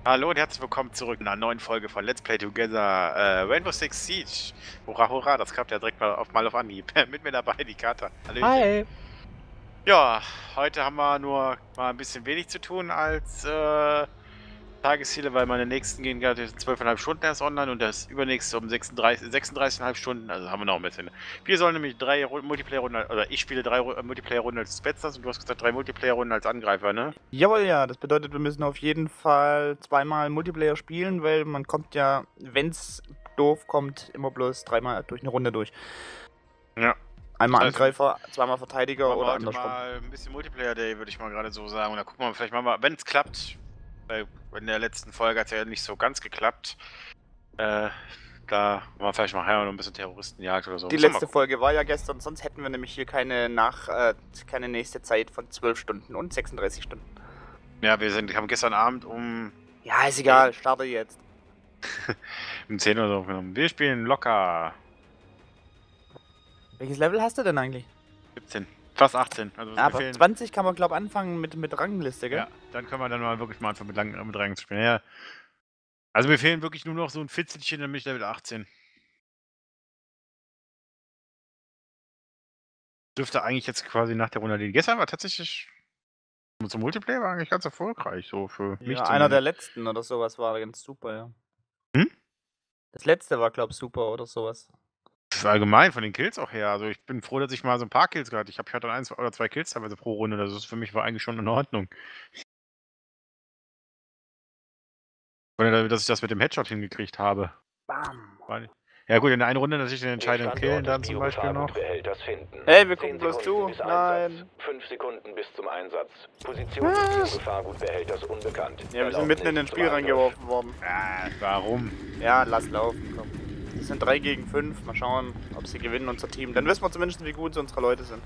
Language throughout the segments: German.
Hallo und herzlich willkommen zurück in einer neuen Folge von Let's Play Together Rainbow Six Siege. Hurra, hurra, das klappt ja direkt mal auf Anhieb. Mit mir dabei die Kata. Hallöchen. Hi! Ja, heute haben wir nur mal ein bisschen wenig zu tun als Tagesziele, weil meine nächsten gehen gerade 12,5 Stunden erst online und das übernächste um 36,5 Stunden, also haben wir noch ein bisschen. Wir sollen nämlich 3 Multiplayer-Runden, oder ich spiele 3 Multiplayer-Runden als Spetzers und du hast gesagt 3 Multiplayer-Runden als Angreifer, ne? Jawohl, ja, das bedeutet, wir müssen auf jeden Fall zweimal Multiplayer spielen, weil man kommt ja, wenn's doof kommt, immer bloß dreimal durch eine Runde durch. Ja. Einmal Das heißt, Angreifer, zweimal Verteidiger oder andersrum. andersrum. Mal ein bisschen Multiplayer-Day, würde ich mal gerade so sagen. Und da gucken wir vielleicht mal, wenn es klappt. Weil in der letzten Folge hat es ja nicht so ganz geklappt. Da machen wir vielleicht mal her und ein bisschen Terroristenjagd oder so. Die letzte Folge war ja gestern, sonst hätten wir nämlich hier keine nächste Zeit von 12 Stunden und 36 Stunden. Ja, haben gestern Abend um... Ja, ist egal, starte jetzt. um 10 oder so aufgenommen. Wir spielen locker. Welches Level hast du denn eigentlich? 17. Fast 18. Also Aber 20 kann man, glaube ich, anfangen mit Rangliste, gell? Ja, dann können wir dann mal wirklich mal anfangen mit Rang zu spielen. Ja. Also mir fehlen wirklich nur noch so ein Fitzelchen, dann bin ich Level 18. Dürfte eigentlich jetzt quasi nach der Runde liegen. Gestern war tatsächlich zum Multiplayer war eigentlich ganz erfolgreich, so für mich. Ja, einer der letzten oder sowas war ganz super, ja. Hm? Das letzte war, glaube ich, super oder sowas. Allgemein von den Kills auch her. Also ich bin froh, dass ich mal so ein paar Kills hatte. Ich hatte 1 oder 2 Kills teilweise pro Runde. Das ist für mich war eigentlich schon in Ordnung. Oder dass ich das mit dem Headshot hingekriegt habe. Bam. Ja gut, in der einen Runde natürlich den entscheidenden Kill dann zum Beispiel noch. Hey, wir gucken bloß zu. Nein. 5 Sekunden bis zum Einsatz. Position des Biogefahrgutbehälters unbekannt. Ja, wir sind mitten in das Spiel reingeworfen worden. Warum? Ja, lass laufen, komm. Das sind 3 gegen 5. Mal schauen, ob sie gewinnen, unser Team. Dann wissen wir zumindest, wie gut unsere Leute sind.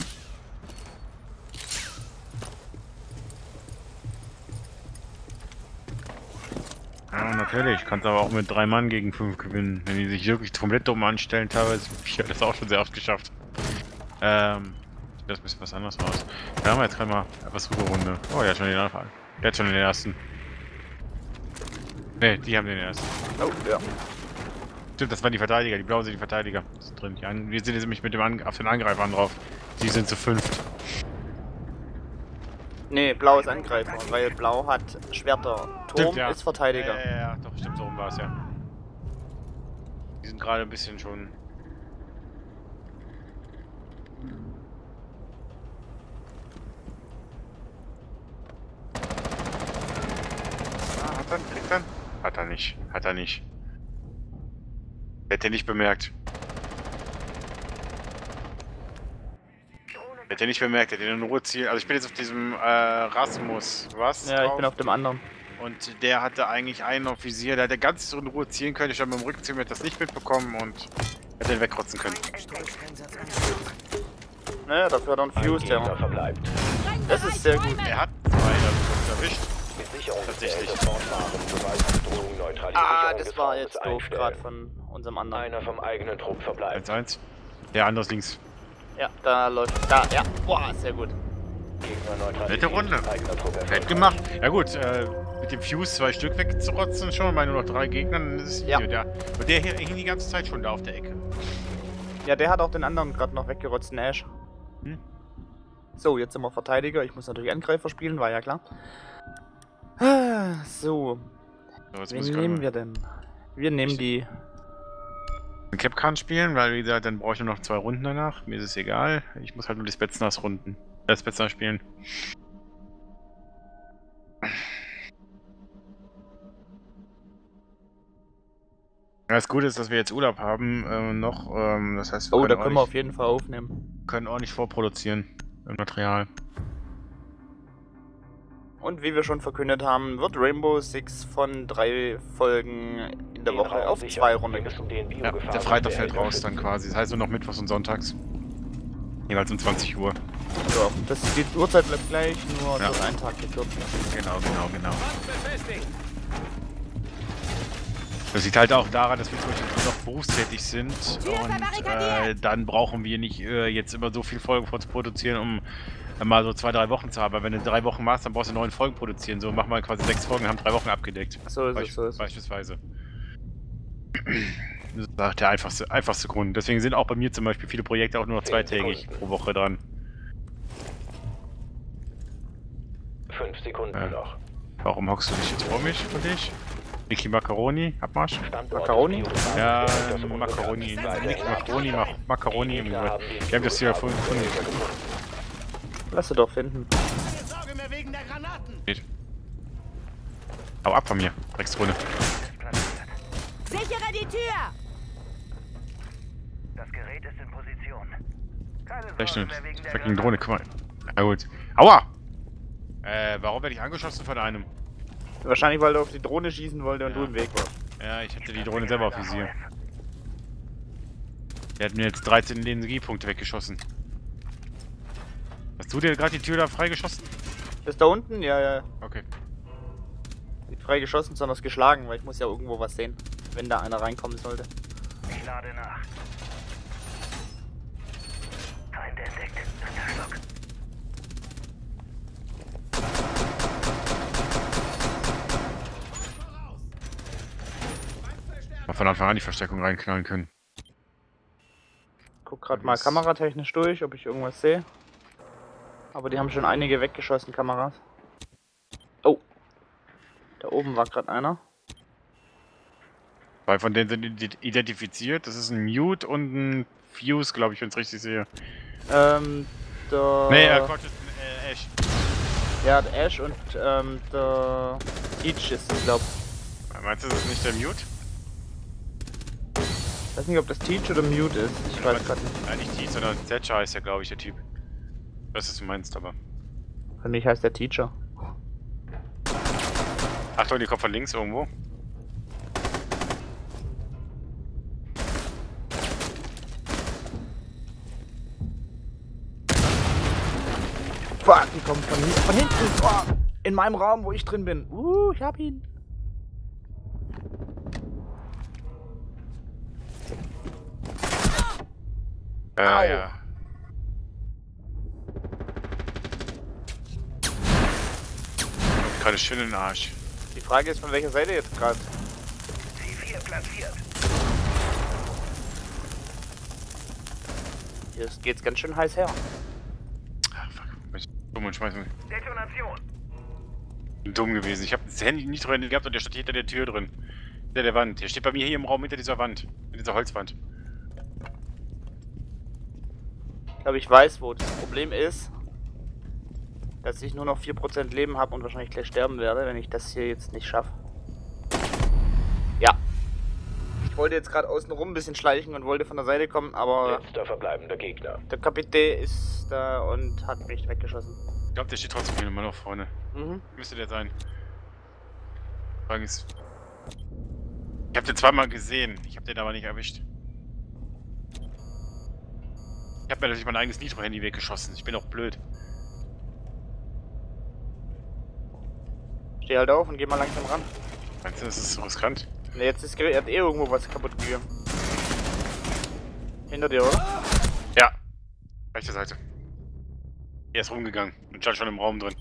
Ja, natürlich. Kannst aber auch mit 3 Mann gegen 5 gewinnen. Wenn die sich wirklich komplett dumm anstellen, teilweise. Ich habe das auch schon sehr oft geschafft. Sieht das ein bisschen was anderes aus. Da haben wir jetzt gerade mal etwas rüber Runde. Oh, der hat schon den Anfang. Der hat schon den ersten. Ne, die haben den ersten. Oh, ja. Stimmt, das waren die Verteidiger. Die Blauen sind die Verteidiger. Das ist drin. Wir sind jetzt nämlich mit dem auf den Angreifern drauf. Die sind zu 5. Nee, Blau ist Angreifer, weil Blau hat Schwerter. Turm Stimmt, ja. ist Verteidiger. Ja, doch, stimmt, so rum war es ja. Die sind gerade ein bisschen schon... Kriegt er? Hat er nicht. Hat er nicht. Hätte er nicht bemerkt. Hätte er nicht bemerkt, hätte er in Ruhe zielen. Also ich bin jetzt auf diesem Rasmus. Was? Ja, ich drauf. bin auf dem anderen. Und der hatte eigentlich einen auf Visier, der hätte ganz in Ruhe zielen können. Ich habe mit dem Rückziehen das nicht mitbekommen und hätte ihn wegrotzen können. Naja, dafür hat er einen Fuse, der. Das ist sehr gut. Er hat 2 davon erwischt. Tatsächlich. Ah, das war jetzt doof gerade von unserem anderen. Einer vom eigenen Trupp verbleibt. 1-1. Der andere ist links. Ja, da läuft. Da, ja. Boah, sehr gut. Nette Runde. Nett gemacht. Ja gut, mit dem Fuse 2 Stück wegzurotzen schon, bei nur noch 3 Gegnern, das ist ja. Ja. Und der hier hing die ganze Zeit schon da auf der Ecke. Ja, der hat auch den anderen gerade noch weggerotzt, den Ash. Hm? So, jetzt sind wir Verteidiger. Ich muss natürlich Angreifer spielen, war ja klar. So. Wen nehmen wir denn? Wir nehmen die. Capcan spielen, weil wie gesagt, dann brauche ich nur noch 2 Runden danach. Mir ist es egal. Ich muss halt nur die Spetsnaz Runden. Spetsnaz spielen. Das Gute ist, dass wir jetzt Urlaub haben, noch, das heißt, wir da können wir auf jeden Fall aufnehmen. Können ordentlich vorproduzieren im Material. Und wie wir schon verkündet haben, wird Rainbow Six von 3 Folgen in der Woche auf 2 Runden. Ja, der Freitag fällt raus dann quasi. Das heißt nur noch Mittwochs und Sonntags. Jeweils um 20 Uhr. Ja, die Uhrzeit bleibt gleich, nur ja. durch einen Tag gekürzt. Genau. Das liegt halt auch daran, dass wir zum Beispiel noch berufstätig sind und dann brauchen wir nicht jetzt immer so viel Folgen vorzuproduzieren, um mal so 2, 3 Wochen zu haben. Aber wenn du 3 Wochen machst, dann brauchst du 9 Folgen produzieren. So machen wir quasi 6 Folgen, haben 3 Wochen abgedeckt. So ist es, so ist es. Beispielsweise. Das ist auch der einfachste Grund. Deswegen sind auch bei mir zum Beispiel viele Projekte auch nur noch 2-tägig pro Woche dran. 5 Sekunden noch. Warum hockst du dich jetzt vor mich und ich? Niki Macaroni, Abmarsch? Macaroni? Ja, Macaroni. Niki Macaroni, Macaroni. Wir haben das hier erfunden. Lass sie doch finden. Geht. Hau ab von mir, Drecksdrohne. Sichere die Tür! Das Gerät ist in Position. Keine Vielleicht Sorge eine mehr wegen der fucking Granate. Drohne, guck mal. Na gut. Aua! Warum werde ich angeschossen von einem? Wahrscheinlich, weil er auf die Drohne schießen wollte und Ja. du im Weg warst. Ja, ich hatte die Drohne selber auf Visier. Der hat mir jetzt 13 Energiepunkte weggeschossen. Hast du dir gerade die Tür da freigeschossen? Das da unten? Ja, ja. Okay. Nicht frei geschossen, sondern geschlagen, weil ich muss ja irgendwo was sehen, wenn da einer reinkommen sollte. Ich lade nach. Feinde entdeckt. 3. Stock. Mal von Anfang an die Verstärkung reinknallen können. Guck gerade mal kameratechnisch durch, ob ich irgendwas sehe. Aber die haben schon einige weggeschossen, Kameras. Oh. Da oben war gerade einer. 2 von denen sind identifiziert. Das ist ein Mute und ein Fuse, glaube ich, wenn ich es richtig sehe. Da... Nee, Quatsch, ist ein Ash. Ja, der Ash und der Teach ist es, glaub. Meinst du, das ist nicht der Mute? Ich weiß nicht, ob das Teach oder Mute ist. Ich weiß gerade nicht. Nein, nicht Teach, sondern Thatcher heißt ja, glaube ich, der Typ. Das ist du meinst, aber. Für mich heißt der Teacher. Achtung, die kommt von links irgendwo. Fuck, die kommen von hinten. Oh, in meinem Raum, wo ich drin bin. Ich hab ihn. Au. Ja. Kommt gerade schön in den Arsch. Die Frage ist, von welcher Seite jetzt gerade? C4 platziert. Hier geht's ganz schön heiß her. Ach, fuck. Ich bin dumm und schmeiß mich. Detonation. Bin dumm gewesen. Ich habe das Handy nicht drin gehabt und der steht hinter der Tür drin. Hinter der Wand. Der steht bei mir hier im Raum hinter dieser Wand. Hinter dieser Holzwand. Ich glaube, ich weiß, wo das Problem ist. Dass ich nur noch 4% Leben habe und wahrscheinlich gleich sterben werde, wenn ich das hier jetzt nicht schaffe. Ja. Ich wollte jetzt gerade außen rum ein bisschen schleichen und wollte von der Seite kommen, aber Letzter verbleibender Gegner. der Kapitän ist da und hat mich weggeschossen. Ich glaube, der steht trotzdem hier immer noch vorne. Mhm. Müsste der sein. Frage ist. Ich habe den zweimal gesehen. Ich habe den aber nicht erwischt. Ich habe mir natürlich mein eigenes Nitro-Handy weggeschossen. Ich bin auch blöd. Steh halt auf und geh mal langsam ran. Meinst du, das ist so riskant? Ne, jetzt ist er hat eh irgendwo was kaputt gegangen. Hinter dir, oder? Ja. Rechte Seite. Er ist rumgegangen und stand schon im Raum drin.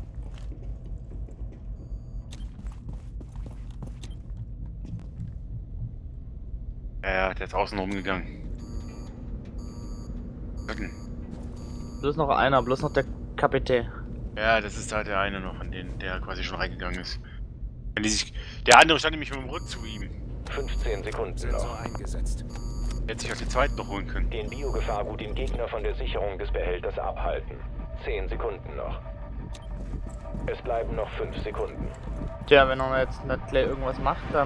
Ja, der ist außen rumgegangen. Bloß noch einer, bloß noch der Kapitän. Ja, das ist halt der eine noch, an den der quasi schon reingegangen ist. Wenn die sich, der andere stand nämlich mit dem Rücken zu ihm. 15 Sekunden noch. eingesetzt. Der hätte sich auch den zweiten noch holen können. Den Biogefahrgut den Gegner von der Sicherung des Behälters abhalten. 10 Sekunden noch. Es bleiben noch 5 Sekunden. Tja, wenn er jetzt nicht gleich irgendwas macht, dann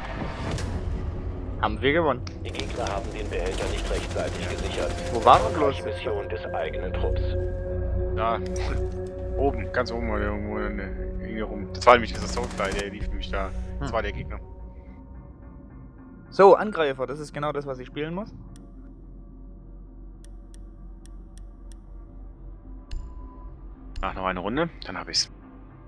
haben wir gewonnen. Die Gegner haben den Behälter nicht rechtzeitig gesichert. Wo war er bloß? Mission des eigenen Trupps. Da. Oben, ganz oben war der irgendwo hier rum. Das war nämlich dieser Soulfly, der lief nämlich da. Das war der Gegner. So, Angreifer, das ist genau das, was ich spielen muss. Ach, noch eine Runde, dann hab ich's.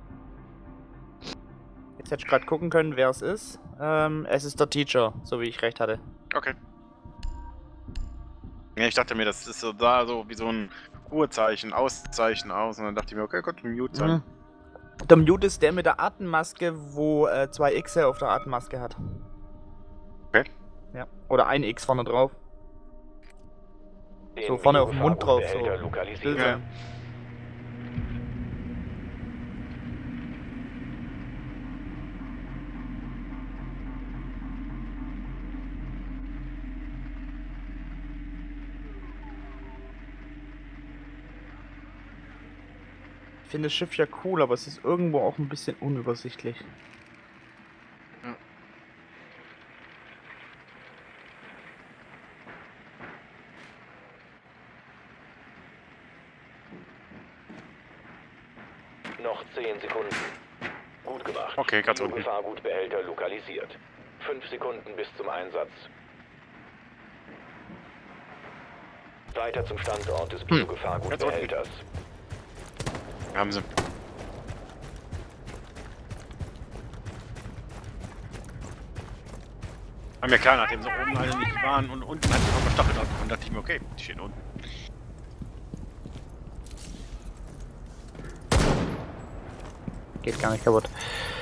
Jetzt hätte ich gerade gucken können, wer es ist. Es ist der Teacher, so wie ich recht hatte. Okay. Ja, ich dachte mir, das ist so da so wie so ein Uhrzeichen, Auszeichen aus. Und dann dachte ich mir, okay, könnte Mute sein. Mhm. Der Mute ist der mit der Atemmaske, wo 2 Xe auf der Atemmaske hat. Okay. Ja. Oder ein X vorne drauf. Den So vorne auf dem Mund drauf. So. Biogefahrgutbehälter lokalisiert. Ja. Ich finde das Schiff ja cool, aber es ist irgendwo auch ein bisschen unübersichtlich. Ja. Noch 10 Sekunden. Gut gemacht. Okay, ganz unten. Biogefahrgutbehälter lokalisiert. 5 Sekunden bis zum Einsatz. Weiter zum Standort des Biogefahrgutbehälters. Haben sie. War mir klar, nachdem sie oben alle nicht waren und unten hat die noch Stachel drauf und dachte ich mir, okay, die stehen unten. Geht gar nicht kaputt.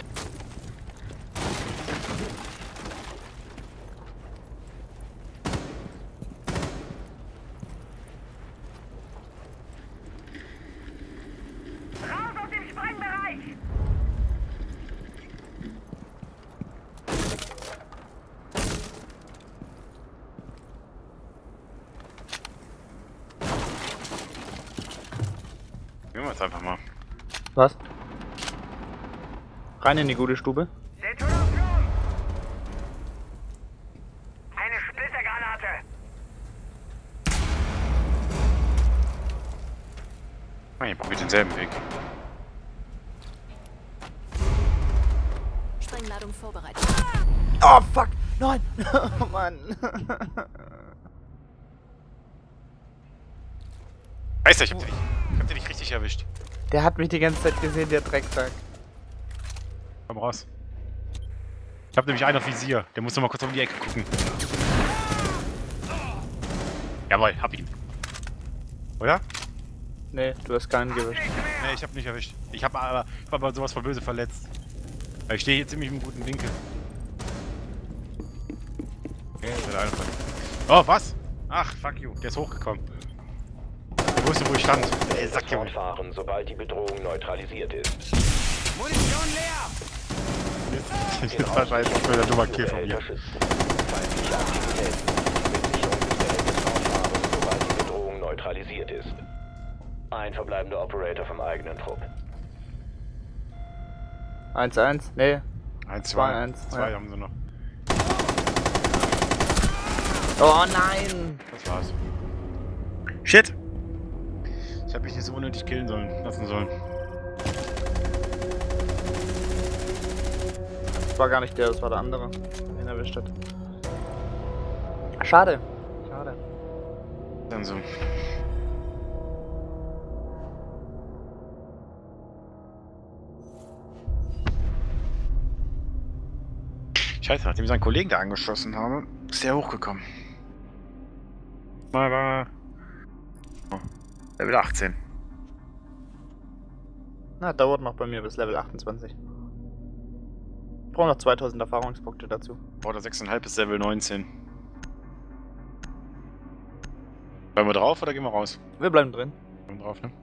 Raus aus dem Sprengbereich! Nehmen wir jetzt einfach mal. Was? Rein in die gute Stube. Detonation! Eine Splittergranate! Nein, ich probiere denselben Weg. Sprengladung vorbereitet. Oh fuck! Nein! Oh Mann! Heißt ich hab den nicht richtig erwischt. Der hat mich die ganze Zeit gesehen, der Drecksack. Komm raus. Ich hab nämlich einen auf Visier. Der muss noch mal kurz um die Ecke gucken. Jawohl, hab ihn. Oder? Nee, du hast keinen gewischt. Nee, ich hab nicht erwischt. Ich hab aber sowas von böse verletzt. Weil ich stehe hier ziemlich im guten Winkel. Okay, jetzt hat er einfach. Oh, was? Ach, fuck you. Der ist hochgekommen. Der wusste, wo ich stand. Ey, Sack, Junge. Fortfahren, sobald die Bedrohung neutralisiert ist. Munition leer! Jetzt wahrscheinlich auch wieder ein dummer Kill von mir. Behälter schützen. Feindliche Aktivitäten. Mit Sicherung des Behälters fortfahren, sobald die Bedrohung neutralisiert ist. Ein verbleibender Operator vom eigenen Trupp. 1-1? Nee. 1, 2-1. 2 Ja. haben sie noch. Oh nein! Das war's. Shit! Ich hab mich nicht so unnötig killen lassen sollen. Das war gar nicht der, das war der andere, der ihn erwischt hat. Schade. Schade. Dann so. Scheiße, nachdem ich seinen Kollegen da angeschossen habe, ist der hochgekommen. Mal war. Oh, Level 18. Na, dauert noch bei mir bis Level 28. Ich brauche noch 2000 Erfahrungspunkte dazu. Oder 6,5 bis Level 19. Bleiben wir drauf oder gehen wir raus? Wir bleiben drin. Bleiben wir drauf, ne?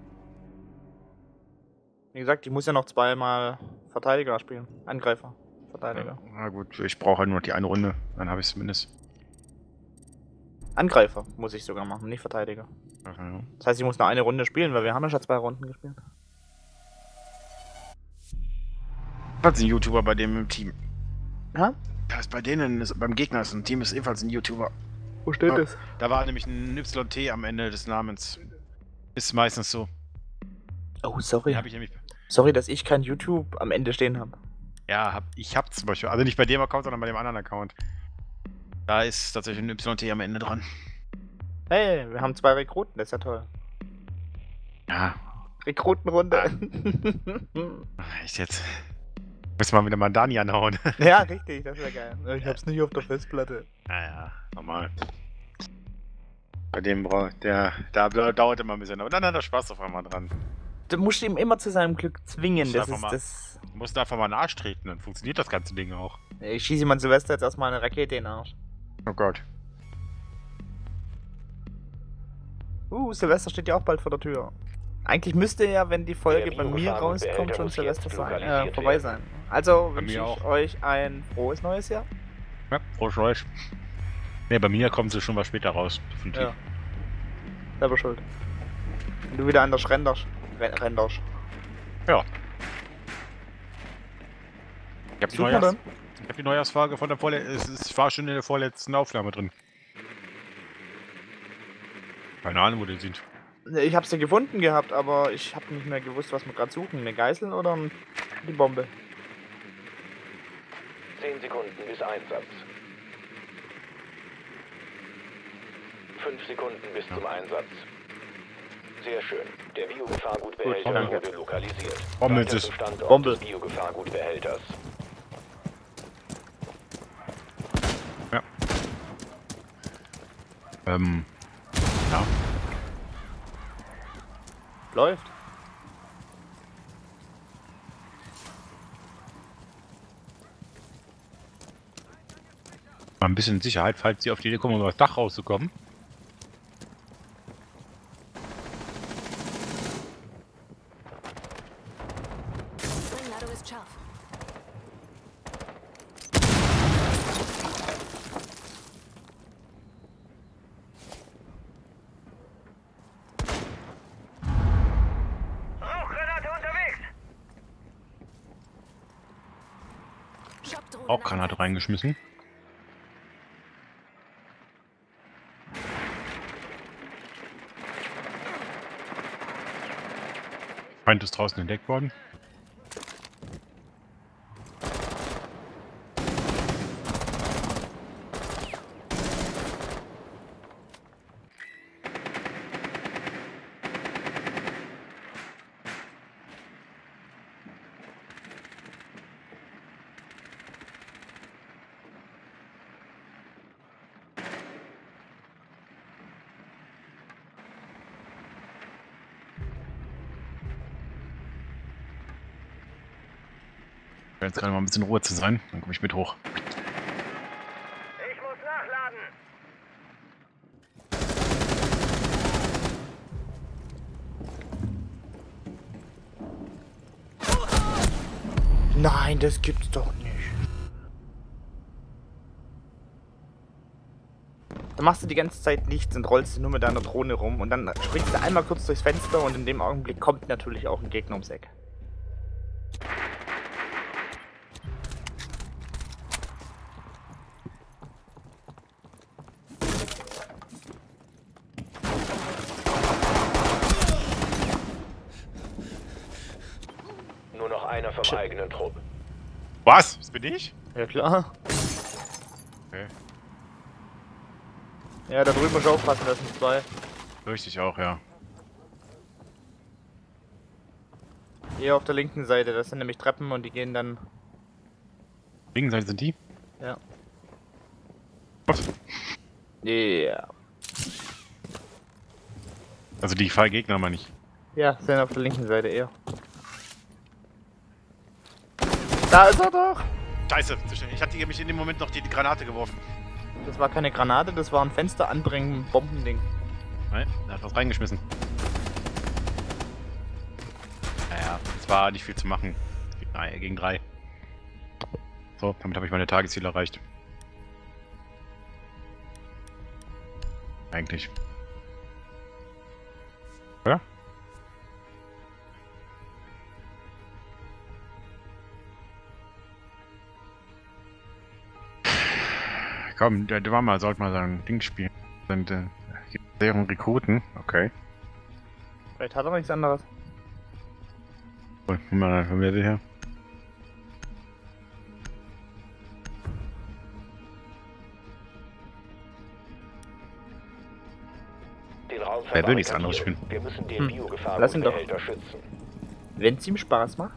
Wie gesagt, ich muss ja noch zweimal Verteidiger spielen. Angreifer. Verteidiger. Na gut, ich brauche halt nur noch die eine Runde. Dann habe ich es zumindest. Angreifer muss ich sogar machen, nicht Verteidiger. Ach, ja. Das heißt, ich muss noch eine Runde spielen, weil wir haben ja schon 2 Runden gespielt. Was ist ein YouTuber bei dem im Team? Ja? Da ist bei denen, beim Gegner ist ein Team, ist ebenfalls ein YouTuber. Wo steht Ja. es? Da war nämlich ein YT am Ende des Namens. Ist meistens so. Oh, sorry. Den hab ich nämlich. Sorry, dass ich kein YouTube am Ende stehen habe. Ja, ich hab zum Beispiel. Also nicht bei dem Account, sondern bei dem anderen Account. Da ist tatsächlich ein YT am Ende dran. Hey, wir haben 2 Rekruten, das ist ja toll. Ja, Rekrutenrunde. echt jetzt. Müssen wir wieder mal Dani anhauen. Ja, richtig, das wäre geil. Ich hab's nicht auf der Festplatte. Naja, normal. Bei dem, da dauert immer ein bisschen, aber dann hat er Spaß auf einmal dran. Du musst ihm immer zu seinem Glück zwingen, Muss das einfach ist mal- das... Du musst einfach mal in den Arsch treten, dann funktioniert das ganze Ding auch. Ich schieße ihm an Silvester jetzt erstmal eine Rakete in den Arsch. Oh Gott. Silvester steht ja auch bald vor der Tür. Eigentlich müsste ja, wenn die Folge Der bei mir Biogefahr- und rauskommt, Behälter schon muss Silvester jetzt sein, lokalisiert vorbei werden. sein. Also Bei wünsche mir ich auch. euch ein frohes neues Jahr. Ja, frohes Neues. Ne, bei mir kommen sie schon was später raus. Definitiv. Ja. Selber schuld. Wenn du wieder anders renderst. Renderst. Ja. Ich Sucht man dann? hab die Neujahrsfolge von der ich war schon in der vorletzten Aufnahme drin. Keine Ahnung, wo die sind. Ich hab's ja gefunden gehabt, aber ich hab nicht mehr gewusst, was wir gerade suchen. Eine Geißel oder die Bombe? 10 Sekunden bis Einsatz. 5 Sekunden bis zum Einsatz. Sehr schön. Der Biogefahrgutbehälter danke. wurde lokalisiert. Bombe Weiter ist zum es. Standort Bombe. des Biogefahrgutbehälters. Ja. Ja. Läuft. Mal ein bisschen Sicherheit, falls sie auf die Idee kommen, über das Dach rauszukommen. Ladder ist scharf. Rauchgranate unterwegs! Schockdrohne Auch im Granate Einsatz. reingeschmissen. Feind ist draußen entdeckt worden. Jetzt gerade mal ein bisschen Ruhe zu sein, dann komme ich mit hoch. Ich muss nachladen! Nein, das gibt's doch nicht. Dann machst du die ganze Zeit nichts und rollst du nur mit deiner Drohne rum und dann springst du einmal kurz durchs Fenster und in dem Augenblick kommt natürlich auch ein Gegner ums Eck. Nur noch einer vom eigenen Trupp. Was? Das bin ich? Ja klar. Okay. Ja, da drüben muss ich aufpassen, das sind zwei. Fürchte ich auch, ja. Hier auf der linken Seite, das sind nämlich Treppen und die gehen dann... Linken Seite sind die? Ja. Was? Ja. Also die Fallgegner meine ich. Ja, sind auf der linken Seite eher. Da ist er doch! Scheiße, ich hatte mich in dem Moment noch die Granate geworfen. Das war keine Granate, das war ein Fenster anbringen, Bombending. Nein, er hat was reingeschmissen. Naja, es war nicht viel zu machen. Gegen 3. So, damit habe ich meine Tagesziele erreicht. Eigentlich. Oder? Komm, der war mal, sollte mal so ein Ding spielen. Und, deren Rekruten, okay. Vielleicht hat er nichts anderes. Cool, mal, von wer ist der her? Den Raum Wer will nichts verbarrikadieren. anderes spielen? Wir müssen den Lass ihn doch. Biogefahrgutbehälter schützen. Wenn es ihm Spaß macht.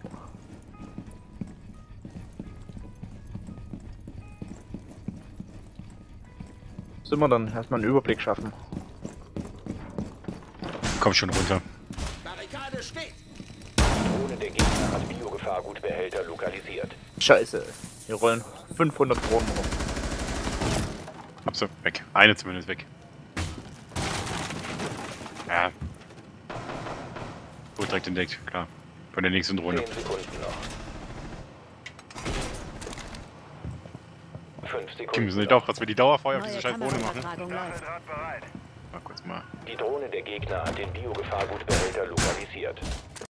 Sind wir dann erstmal einen Überblick schaffen. komm schon runter. Die Drohne der Gegner hat Biogefahrgutbehälter lokalisiert. Scheiße. Hier rollen 500 Drohnen rum. Hab sie weg. Eine zumindest weg. Ja. Gut, direkt entdeckt, klar. Von der nächsten Drohne. 10 Sekunden noch. 5 Die Sekunden müssen nicht noch. auch, dass wir die Dauerfeuer auf diese Neue scheiß Drohne machen. Kameraübertragung läuft. Draht bereit. Mal kurz mal. Die Drohne der Gegner hat den Biogefahrgutbehälter lokalisiert.